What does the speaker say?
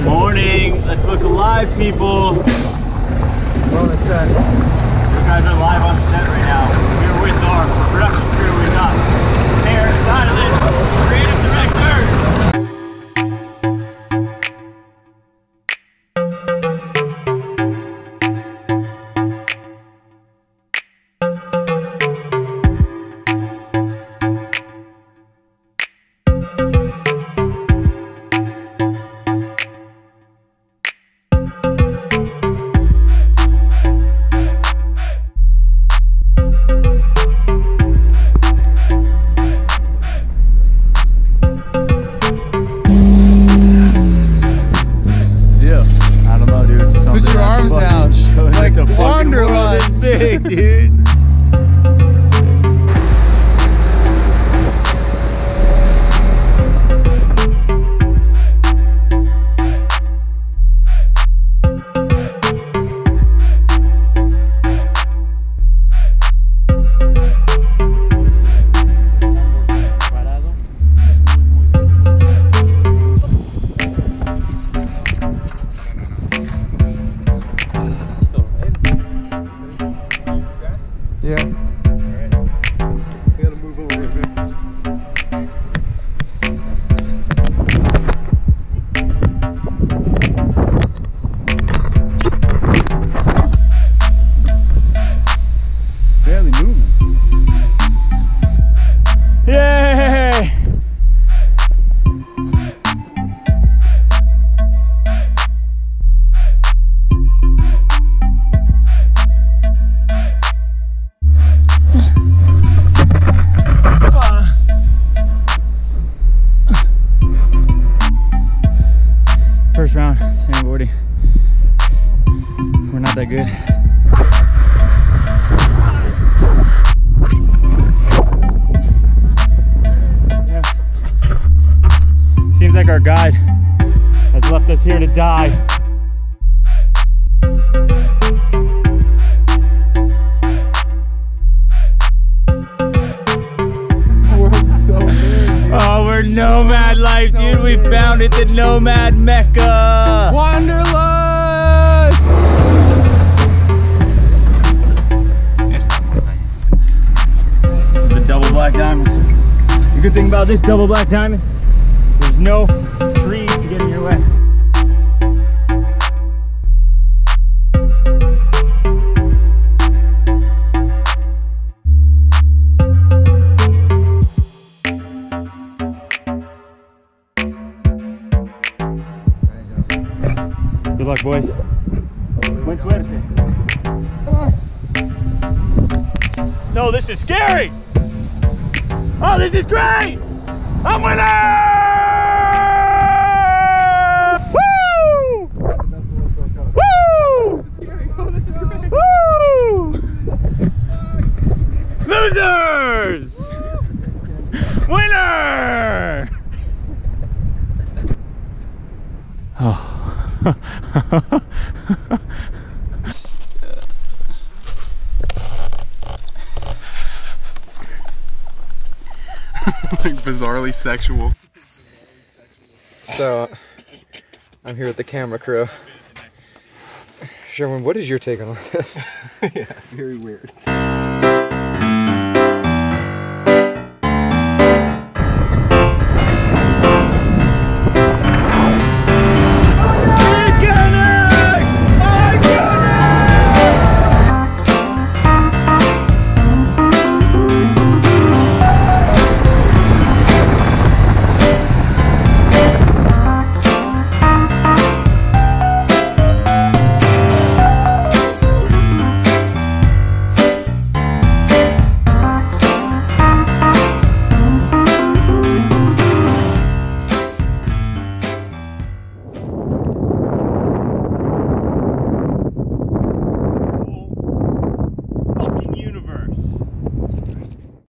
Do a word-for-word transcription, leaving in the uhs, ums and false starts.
Morning. Let's look alive, people. We're on the set. You guys are live on set right now. We're with our production crew. We got hair stylist, creative director. Sick, dude. Yeah. Alright. We gotta move over a bit. Barely moving. Yay! First round, sandboarding. We're not that good. Yeah. Seems like our guide has left us here to die. Oh, we're nomad life, so dude. We big. Found it, the nomad mecca. Wanderlust! The double black diamond. The good thing about this double black diamond, there's no trees to get in your way. Good luck, boys. Buen suerte. No, this is scary. Oh, this is great. I'm winning! Woo! Woo! Woo! Losers! Winner! Oh. Like bizarrely sexual. So, I'm here with the camera crew. Sherwin, what is your take on all this? Yeah, very weird.